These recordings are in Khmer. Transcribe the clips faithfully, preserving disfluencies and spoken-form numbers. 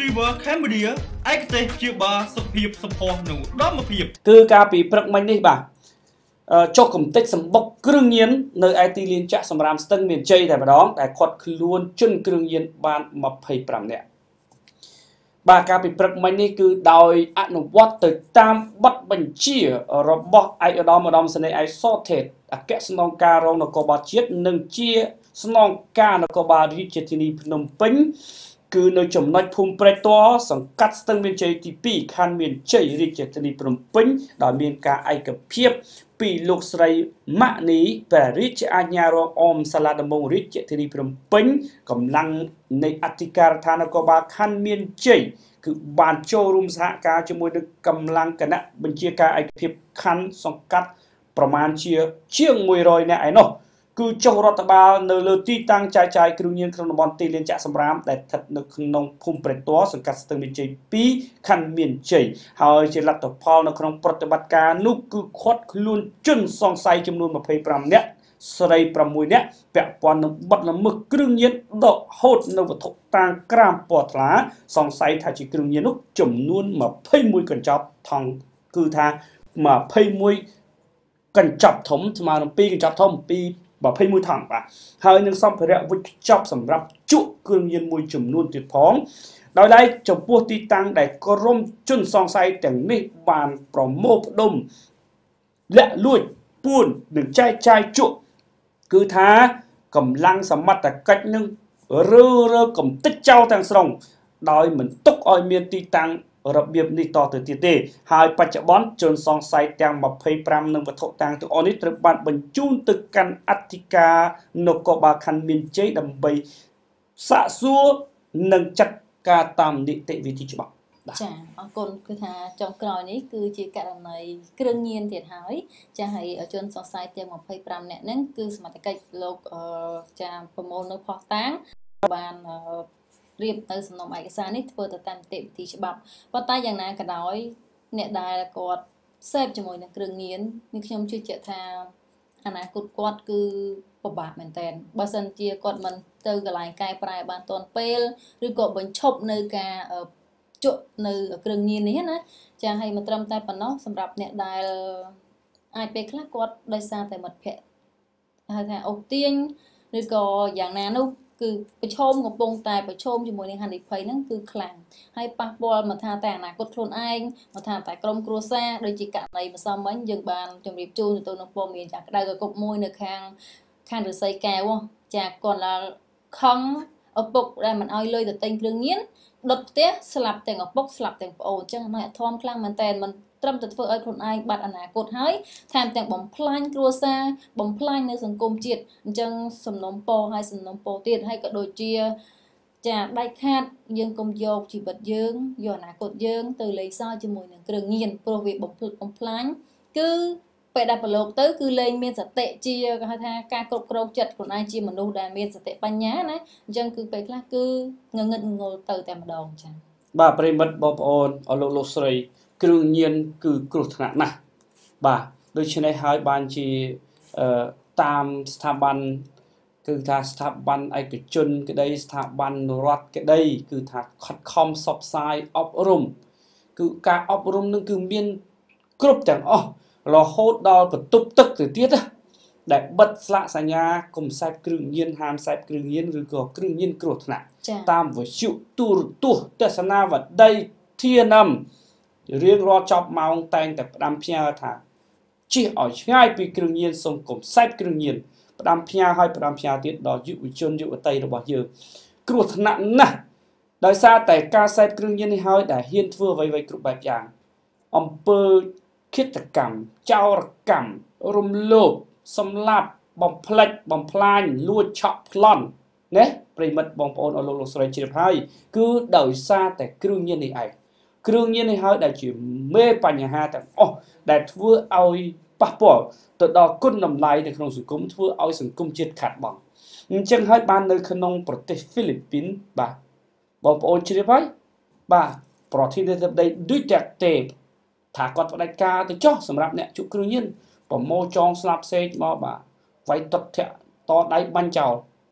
Receiver Cambodia ឯកទេសព្យាបាលសុខភាពសម្ផស្សនិងឧត្តមភាពគឺការពីព្រឹកមិញនេះបាទចុះកំទេចសម្បុកគ្រឿងញៀននៅឯទីលានចាក់សម្រាមស្ទឹងមានជ័យតែម្ដងតែគាត់ខ្លួនជនគ្រឿងញៀនបានtwenty-fiveនាក់បាទការពីព្រឹកមិញនេះគឺដោយអនុវត្តទៅតាមបទបញ្ជារបស់ឯកឧត្តមឧត្តមសេនីយ៍ឯកសោថេតអគ្គស្នងការរងនគរបាលជាតិនិងជាស្នងការនគរបាលរាជធានីភ្នំពេញគឺនៅចំណុចភូមិព្រែកតសង្កាត់ស្ទឹងមានជ័យទីtwoខណ្ឌមានជ័យរាជធានីភ្នំពេញដោយមានការឯកភាពពីលោកស្រីម៉ាក់នីព្រះរាជអាជ្ញារងអមសាលាដំបងរាជធានីភ្នំពេញកម្លាំងនៃអធិការដ្ឋាននគរបាលខណ្ឌមានជ័យគឺបានចូលរួមសហការជាមួយនឹងកម្លាំងគណៈបញ្ជាការឯកភាពខណ្ឌសង្កាត់ប្រមាណជាជាងone hundredនាក់ឯណោះគឺចុះរដ្ឋបាលនៅលើទីតាំងចាយចាយគ្រឿងញៀនក្នុងតំបន់ទីលានចាក់សម្រាមដែលស្ថិតនៅក្នុងភូមិព្រែកតសង្កាត់ស្ទឹងមានជ័យtwoខណ្ឌមានជ័យហើយជាលទ្ធផលនៅក្នុងប្រតិបត្តិការនោះគឺឃាត់ខ្លួនជនសង្ស័យចំនួនtwenty-fiveនាក់ស្រីsixនាក់ពាក់ព័ន្ធនឹងបទល្មើសគ្រឿងញៀនដកហូតនៅវត្ថុតាងក្រាមពណ៌ថ្លាសង្ស័យថាជាគ្រឿងញៀននោះចំនួនtwenty-oneកញ្ចប់ថងគឺថាtwenty-oneកញ្ចប់ធំស្មើនឹងtwoកញ្ចប់ធំtwenty-oneថងបាទហើយនឹងសម្ភារៈវេចខ្ចប់សម្រាប់ជក់គ្រឿងញៀនមួយចំនួនទៀតផងដោយឡែកចំពោះទីតាំងដែលក្រុមជនសង្ស័យទាំងនេះបានប្រមូលផ្ដុំលាក់លួចពួននិងចែកចាយជក់គឺថាកម្លាំងសមត្ថកិច្ចនឹងរើរើកំទេចចោលទាំងស្រុងដោយមិនទុកឲ្យមានទីតាំងរបៀបនេះតទៅទៀតទេហើយបច្ចុប្បន្នជនសង្ស័យទាំងtwenty-fiveនិងវត្ថុតាងទាំងអស់នេះត្រូវបានបញ្ជូនទៅកាន់អធិការនគរបាលខណ្ឌមានជ័យដើម្បីសាកសួរនិងចាត់ការតាមនីតិវិធីច្បាប់ចាអរគុណគឺថាចុងក្រោយនេះគឺជាករណីគ្រឿងញៀនទៀតហើយចាហើយជនសង្ស័យទាំងtwenty-fiveនាក់ហ្នឹងគឺសមត្ថកិច្ចលោកចាប្រមូលនៅផុសតាងបានរៀបទៅសំណុំឯកសារនេះធ្វើទៅតាមនីតិវិធីច្បាប់ប៉ុន្តែយ៉ាងណាក៏ដោយអ្នកដែលគាត់សេពជាមួយនឹងគ្រឿងញៀននេះខ្ញុំជឿជាក់ថាអនាគតគាត់គឺពិបាកមែនតើបើសិនជាគាត់មិនទៅកន្លែងកែប្រែបានទាន់ពេលឬក៏បញ្ឈប់នៅការជក់នៅគ្រឿងញៀននេះណាចាឲ្យមិនត្រឹមតែប៉ុណ្ណោះសម្រាប់អ្នកដែលអាចពេលខ្លះគាត់ដោយសារតែមិត្តភ័ក្តិហៅថាអូសទាញឬក៏យ៉ាងណានោះគឺប្រឈមកំពុងតែប្រឈមជាមួយនឹងហានិភ័យហ្នឹងគឺខ្លាំងហើយប៉ះពាល់មកថាតែអនាគតខ្លួនឯងមកថាតែក្រុមគ្រួសារដូចជាករណីម្សិលមិញយើងបានជម្រាបជូនទៅនឹងព័ត៌មានចាក្តៅកគុកមួយនៅខាងខាងរិស័យកែវចាគាត់ឡាខំឪពុកដែលមិនអោយលុយទៅទិញគ្រឿងញៀនដុតផ្ទះស្លាប់ទាំងឪពុកស្លាប់ទាំងប្អូនអញ្ចឹងអំណាចអធមខ្លាំងមែនតើមិនត្រឹមតែធ្វើឲ្យខ្លួនឯងបាត់អនាគតហើយថែមទាំងបំផ្លាញគ្រួសារបំផ្លាញនៅសង្គមជាតិអញ្ចឹងសំណុំពរហើយសំណុំពរទៀតហើយក៏ដូចជាចាដាច់ខាតយើងកុំយកជីវិតយើងយកអនាគតយើងទៅលេងសើចជាមួយនឹងគ្រឿងញៀនព្រោះវាបំផ្លិចបំផ្លាញគឺពេលដែលប្រឡូកទៅគឺលេងមានសតិជាគេហៅថាការគ្រប់គ្រងចិត្តខ្លួនឯងជាមនុស្សដែលមានសតិបញ្ញាណាអញ្ចឹងគឺពេលខ្លះគឺងងឹតងងល់ទៅតែម្ដងចា៎បាទប្រិមិត្តបងប្អូនអលោកលោកស្រីគ្រឿងញៀនគឺគ្រោះថ្នាក់ណាស់បាទដូច្នេះហើយបានជាតាមស្ថាប័នគឺថាស្ថាប័នឯកជនក្តីស្ថាប័នរដ្ឋក្តីគឺថាខិតខំផ្សព្វផ្សាយអប់រំគឺការអប់រំនឹងគឺមានគ្រប់ទាំងអស់រហូតដល់បន្ទប់ទឹកទៅទៀតដែលបិទស្លាកសញ្ញាកុំសេពគ្រឿងញៀនហាមសេពគ្រឿងញៀនឬក៏គ្រឿងញៀនគ្រោះថ្នាក់តាមវិទ្យុទូរទស្សន៍ទស្សនាវដ្តីធានំរៀងរាល់ចប់ម៉ោងតែងតែផ្ដាំផ្ញើថាជិះឲ្យឆ្ងាយពីគ្រឿងញៀនសូមកុំសេពគ្រឿងញៀនផ្ដាំផ្ញើឲ្យផ្ដាំផ្ញើទៀតដល់យុវជនយុវតីរបស់យើងគ្រោះថ្នាក់ណាស់ដោយសារតែការសេពគ្រឿងញៀននេះហើយដែលហ៊ានធ្វើអ្វីៗគ្រប់បែបយ៉ាងអំពើឃាតកម្មចោរកម្មរំលោភសម្លាប់បំផ្លិចបំផ្លាញលួចឆក់ប្លន់ណាប្រិមិត្តបងប្អូនអរលោកលោកស្រីជ្រាបហើយគឺដោយសារតែគ្រឿងញៀននេះឯងគ្រឿងញៀននេះហើយដែលជាមេបញ្ហាទាំងអស់ដែលធ្វើឲ្យប៉ះពាល់ទៅដល់គុណតម្លៃនៅក្នុងសង្គមធ្វើឲ្យសង្គមជាតិខាតបង់អញ្ចឹងហើយបាននៅក្នុងប្រទេសហ្វីលីពីនបាទបងប្អូនជ្រាបហើយបាទប្រធានាធិបតីឌូតេតេថាគាត់ផ្ដាច់ការទៅចុះសម្រាប់អ្នកជក់គ្រឿងញៀនប្រមូលចងស្លាប់ផ្សេងមកបាទវាយទឹកធាក់តដៃបាញ់ចោលបាទ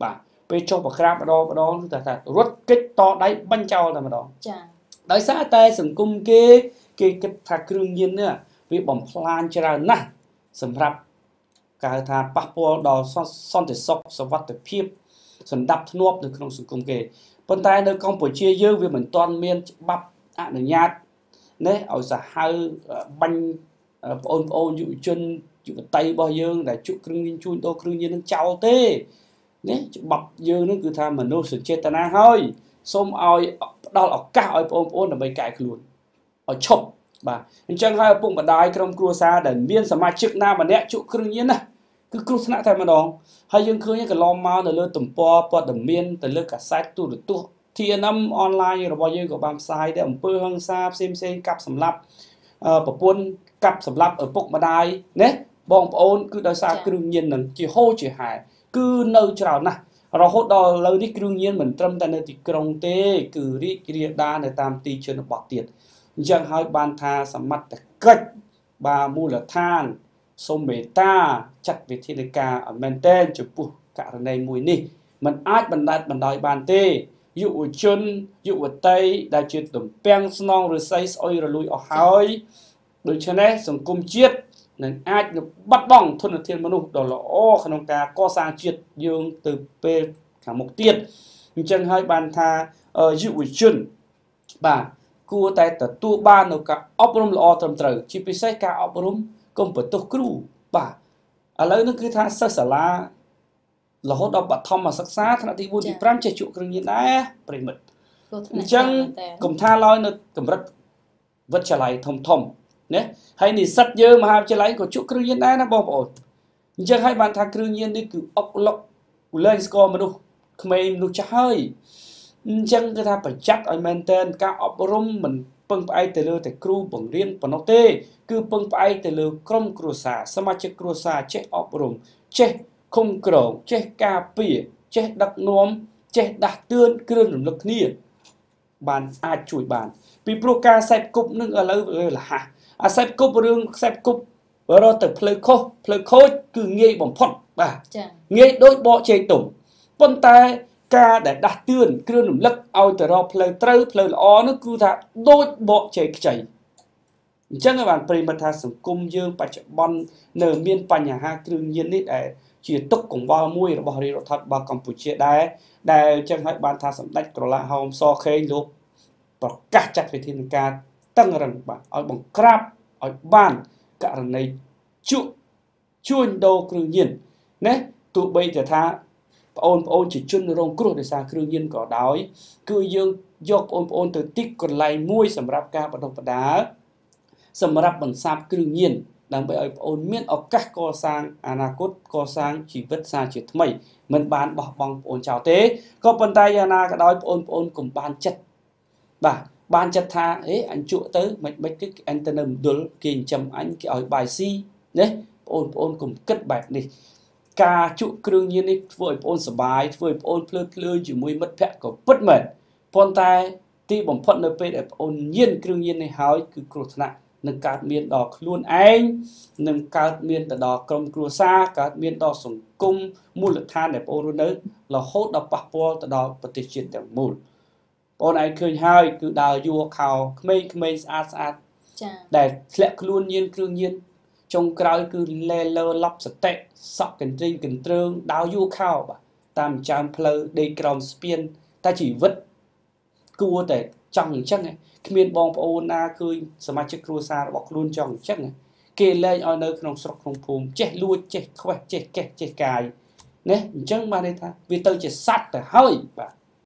ពេលចុះប្រក្រាបម្ដងម្ដងគឺថារត់គេចតដៃបាញ់ចោលតែម្ដងចាដោយសារតែសង្គមគេគេគិតថាគ្រឿងញៀននេះវាបំផ្លាញច្រើនណាស់សម្រាប់គេថាប៉ះពាល់ដល់សន្តិសុខសុវត្ថិភាពសណ្ដាប់ធ្នាប់នៅក្នុងសង្គមគេប៉ុន្តែនៅកម្ពុជាយើងវាមិនទាន់មានច្បាប់អនុញ្ញាតណាឲ្យសាហាវបាញ់បងប្អូនយុវជនយុវតីរបស់យើងដែលជក់គ្រឿងញៀនជួញដូរគ្រឿងញៀននឹងចោលទេណាច្បាប់យើងនឹងគឺថាមនុស្សចេតនាហើយសូមឲ្យផ្ដល់ឱកាសឲ្យបងប្អូនដើម្បីកែខ្លួនឲ្យឈប់បាទអញ្ចឹងហើយឪពុកម្ដាយក្រុមគ្រួសារដែលមានសមាជិកណាម្នាក់ជក់គ្រឿងញៀនណាគឺគ្រោះថ្នាក់តែម្ដងហើយយើងឃើញកន្លងមកនៅលើទំព័រព័ត៌មានទៅលើកាសែតទូរទស្សន៍ ที เอ็น เอ็ม អនឡាញរបស់យើងក៏បានផ្សាយដែរអំពើហិង្សាផ្សេងផ្សេងកាប់សម្លាប់ប្រពន្ធកាប់សម្លាប់ឪពុកម្ដាយណាបងប្អូនគឺដោយសារគ្រឿងញៀននឹងជាហូរជាហែគឺនៅច្រើនណាស់រហូតដល់ឥឡូវនេះគ្រឿងញៀនមិនត្រឹមតែនៅទីក្រុងទេគឺរីករាលដាលនៅតាមទីជនបទទៀតអញ្ចឹងហើយបានថាសមត្ថកិច្ចបាទមូលដ្ឋានសូមមេត្តាចាត់វិធានការឲ្យមែនទែនចំពោះករណីមួយនេះมันអាចបណ្ដេតបណ្ដោយបានទេយុវជនយុវតីដែលជាទំពាំងស្នងឫស្សីស្អុយរលួយអស់ហើយដូច្នេះសង្គមជាតិនឹងអាចបាត់បង់ធនធានមនុស្សដ៏ល្អក្នុងការកសាងជាតិយើងទៅពេលខាងមុខទៀតអញ្ចឹងហើយបានថាយុវជនបាទគួរតែទទួលបាននូវការអប់រំល្អត្រឹមត្រូវជាពិសេសការអប់រំកុំបន្ទោសគ្រូបាទឥឡូវនេះគឺថាសិស្សសាលារហូតដល់បឋមសិក្សាថ្នាក់ទី bốn ទី 5 ចេះជក់គ្រឿងញៀនដែរប្រិមិត្តអញ្ចឹងកុំថាឡើយនៅកម្រិតវិទ្យាល័យធំធំណាហើយនិស្សិតយើងមហាវិទ្យាល័យក៏ជក់គ្រឿងញៀនដែរណាបងប្អូនអញ្ចឹងហើយបានថាគ្រឿងញៀននេះគឺអុកឡុកលែងស្គាល់មនុស្សក្មេងមនុស្សចាស់ហើយអញ្ចឹងគឺថាប្រចាំឲ្យមែនតើការអប់រំមិនពឹងផ្អែកទៅលើតែគ្រូបង្រៀនប៉ុណ្ណោះទេគឺពឹងផ្អែកទៅលើក្រុមគ្រួសារសមាជិកគ្រួសារចេះអប់រំចេះឃុំក្រងចេះការពារចេះដឹកនាំចេះដាស់តឿនគ្រឿងរំលឹកគ្នាបានអាចជួយបានពីព្រោះការសេពគប់នឹងឥឡូវលះអាសេពគប់រឿងសេពគប់រត់ទៅផ្លូវខុសផ្លូវខូចគឺងាយបំផុតបាទចា៎ងាយដូចបកជ័យទុំប៉ុន្តែការដែលដាស់តឿនគ្រឿងរំលឹកឲ្យទៅរកផ្លូវត្រូវផ្លូវល្អនោះគឺថាដូចបកជ័យខ្ចីអញ្ចឹងបានប្រិមត្តថាសង្គមយើងបច្ចុប្បន្ននៅមានបញ្ហាគ្រឿងញៀននេះដែលជាទុកកង្វល់មួយរបស់រាជរដ្ឋាភិបាលកម្ពុជាដែរដែលអញ្ចឹងហើយបានថាសម្ដេចក្រឡាហោមសខេងលោកប្រកាសចាត់វិធានការតឹងរឹងបាទឲ្យបង្ក្រាបឲ្យបានករណីជក់ជួញដូរគ្រឿងញៀនណាទោះបីតែថាបងប្អូនជាជនរងគ្រោះដោយសារគ្រឿងញៀនក៏ដោយគឺយើងយកបងប្អូនទៅទីកន្លែងមួយសម្រាប់ការបណ្ដុះបណ្ដាលសម្រាប់បន្សាបគ្រឿងញៀនដើម្បីឲ្យបងប្អូនមានឱកាសកសាងអនាគតកសាងជីវិតសាជាថ្មីមិនបានបោះបង់បងប្អូនចោលទេក៏ប៉ុន្តែយ៉ាងណាក៏ដោយបងប្អូនកុំបានចិត្តបាទបានចិត្តថាអេអញជក់ទៅមិនមិនគឺអញទៅនៅមណ្ឌលគេចិញ្ចឹមអញគេឲ្យបាយស៊ីណាបងប្អូនកុំគិតបែបនេះការជក់គ្រឿងញៀននេះធ្វើឲ្យបងប្អូនសុបាយធ្វើឲ្យបងប្អូនភ្លើតភ្លើនជាមួយមិត្តភ័ក្តិក៏ពិតមែនប៉ុន្តែទីបំផុតនៅពេលដែលបងប្អូនញៀនគ្រឿងញៀននេះហើយគឺគ្រោះថ្នាក់នឹងកើតមានដល់ខ្លួនឯងនឹងកើតមានទៅដល់ក្រុមគ្រួសារកើតមានដល់សង្គមមូលដ្ឋានដែលបងប្អូនរស់នៅរហូតដល់ប៉ះពាល់ទៅដល់ប្រទេសជាតិទាំងមូលបងឯងឃើញហើយគឺដើរយួរខោក្មេងៗស្អាតស្អាតចា៎ដែលធ្លាក់ខ្លួនញៀនគ្រឿងញៀនចុងក្រោយគឺលែលើឡប់សតិសក់កន្ទ្រីងកន្ទ្រើងដើរយួរខោបាទតាមចាមផ្លូវដេកក្រោមស្ពានតែជីវិតគួរតែចង់អញ្ចឹងគ្មានបងប្អូនណាឃើញសមាជិកគ្រួសាររបស់ខ្លួនចង់អញ្ចឹងគេលែងឲ្យនៅក្នុងស្រុកក្នុងភូមិចេះលួចចេះខ្វេះចេះកេះចេះកាយណាអញ្ចឹងបានន័យថាវាទៅជាសត្វទៅហើយបាទ